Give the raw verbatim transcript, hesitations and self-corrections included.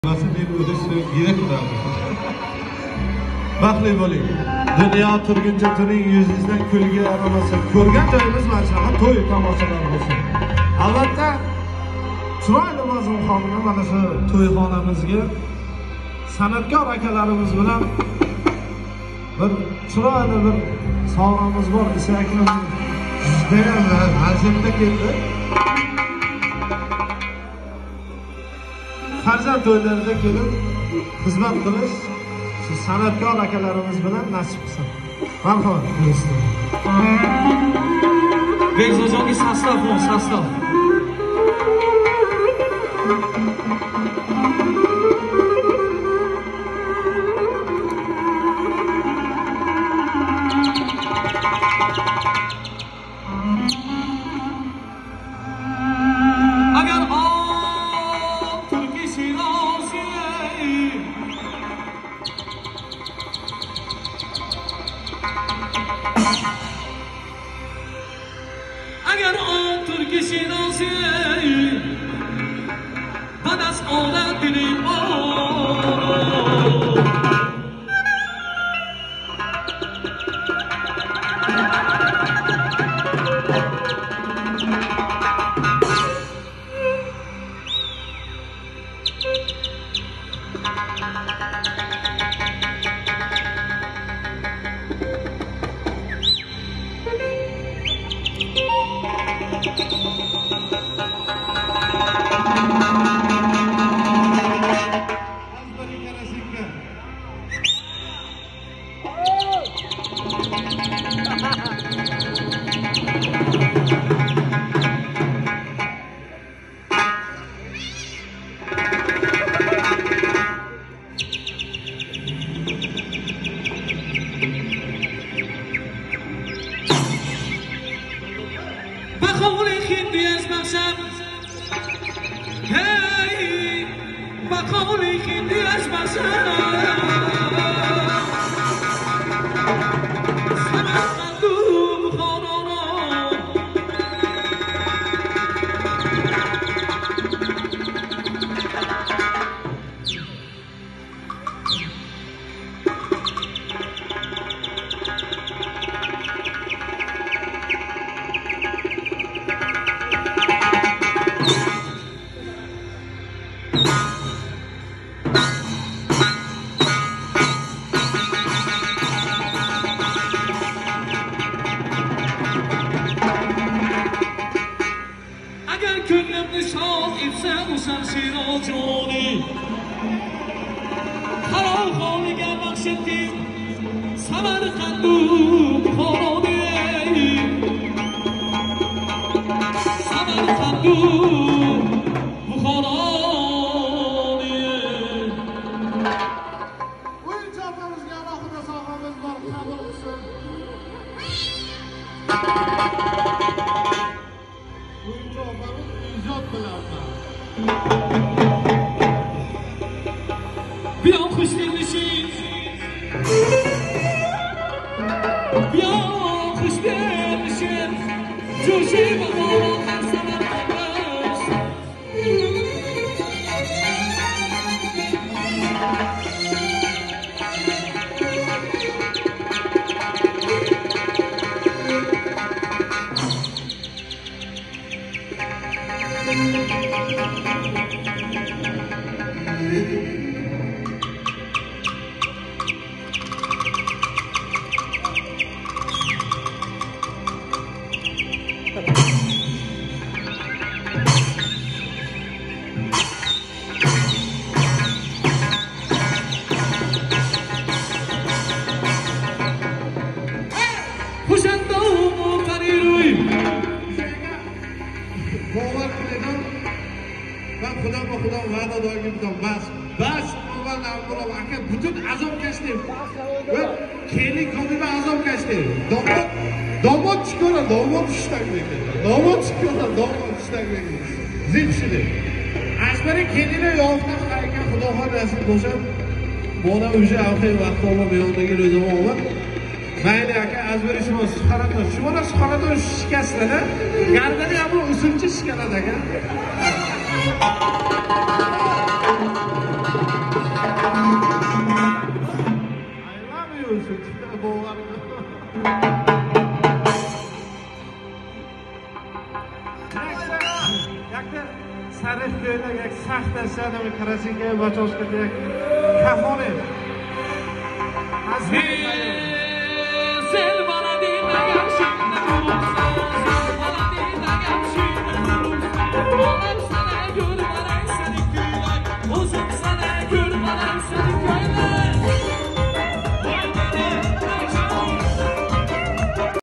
Nasıl bir ödüsü yine kurardı. Bakli bo'ling. Dünya turguncha tuning yuzingizdan kulgi aramasa. Ko'rgan joyimiz mana shunaqa to'y tomoshalar bo'lsin. Albatta chiroyli mazmunxonni mana shu to'yxonamizga san'atkor akalarimiz bilan bir chiroyli bir sovg'amiz bor. Isakni judayam vaziyatda keldi. Farzand to'ylarida kelib xizmat qilish shu san'atkor akalarimiz bilan nasib qilsin. Marhamat, do'stlar. Bekzo'jonga sastav, sastav. اگر آن ترک شناسی بعد از آن دل ما بخول خیلی از بخشم هی بخول خیلی از بخشم شیراجانی خراخانی گر بخشتی سمرقند و بخارانی سمرقند و بخارانی o'yinchi opamizga alohida sovg'amiz bor, qabul qilsin. O'yinchi opamiz ijod bilan بیا خوش دل نشین بیا خوش دل نشین جوشی و باران در سمرقندش Ben Xudo va Xudo va'da doim bas. Bas avval avval aka butun azobkashlik va kelin ko'miga azobkashlik. Domod domod chiqara, domod ishtakligi. Domod chiqara, domod ishtakligi. Zilchilik. Asbari kelini yoqda qayga Xudo xoh nasib bo'lsa, bona o'sha avxiy vaqt olib yo'ldagi o'zim olib. Mayli aka, azbari shimo suxanatdan, shimona suxanatdan shikastana, gardani ham usulchi shikastana aka. love you, sütüne boğarım. Yakda sarif ko'ylak, yak saxta sadami krasika, bachowska, yak kafon edi. Asli